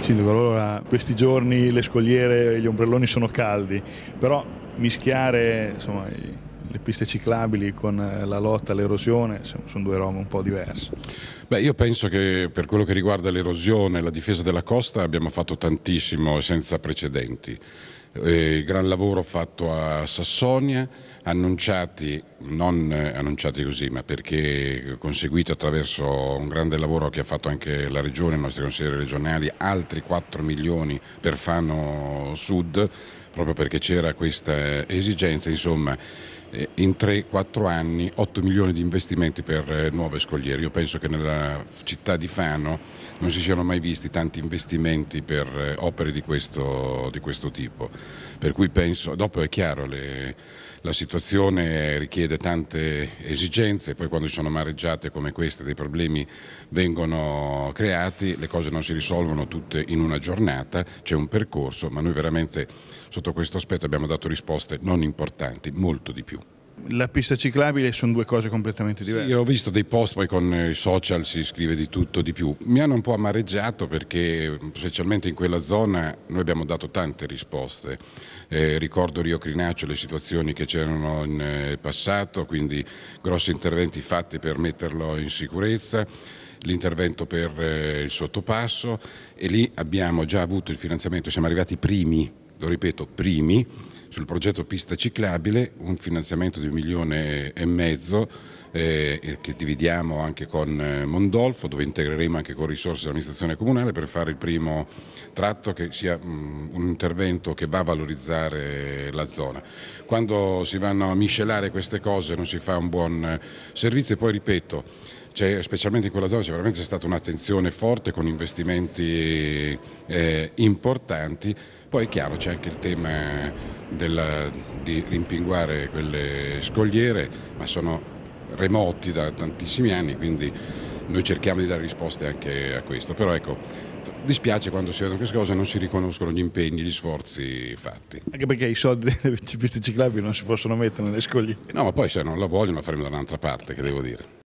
Sindaco, allora questi giorni le scogliere e gli ombrelloni sono caldi, però mischiare insomma, le piste ciclabili con la lotta all'erosione sono due robe un po' diverse. Beh, io penso che per quello che riguarda l'erosione e la difesa della costa abbiamo fatto tantissimo e senza precedenti. Il gran lavoro fatto a Sassonia, annunciati, non annunciati così, ma perché conseguito attraverso un grande lavoro che ha fatto anche la Regione, i nostri consiglieri regionali, altri 4 milioni per Fano Sud, proprio perché c'era questa esigenza, insomma. In 3-4 anni 8 milioni di investimenti per nuove scogliere. Io penso che nella città di Fano non si siano mai visti tanti investimenti per opere di questo tipo, per cui penso, dopo è chiaro, la situazione richiede tante esigenze, poi quando ci sono mareggiate come queste dei problemi vengono creati, le cose non si risolvono tutte in una giornata, c'è un percorso, ma noi veramente sotto questo aspetto abbiamo dato risposte non importanti, molto di più. La pista ciclabile sono due cose completamente diverse. Sì, ho visto dei post, poi con i social si scrive di tutto, di più. Mi hanno un po' amareggiato perché specialmente in quella zona noi abbiamo dato tante risposte. Ricordo Rio Crinaccio, le situazioni che c'erano in passato, quindi grossi interventi fatti per metterlo in sicurezza, l'intervento per il sottopasso, e lì abbiamo già avuto il finanziamento, siamo arrivati primi, lo ripeto, primi, sul progetto pista ciclabile, un finanziamento di 1,5 milioni che dividiamo anche con Mondolfo, dove integreremo anche con risorse dell'amministrazione comunale per fare il primo tratto che sia un intervento che va a valorizzare la zona. Quando si vanno a miscelare queste cose non si fa un buon servizio, e poi ripeto, specialmente in quella zona c'è stata un'attenzione forte con investimenti importanti. Poi è chiaro, c'è anche il tema di rimpinguare quelle scogliere, ma sono remoti da tantissimi anni, quindi noi cerchiamo di dare risposte anche a questo. Però ecco, dispiace quando si vedono queste cose e non si riconoscono gli impegni, gli sforzi fatti. Anche perché i soldi delle piste ciclabili non si possono mettere nelle scogliere. No, ma poi se non la vogliono la faremo da un'altra parte, che devo dire.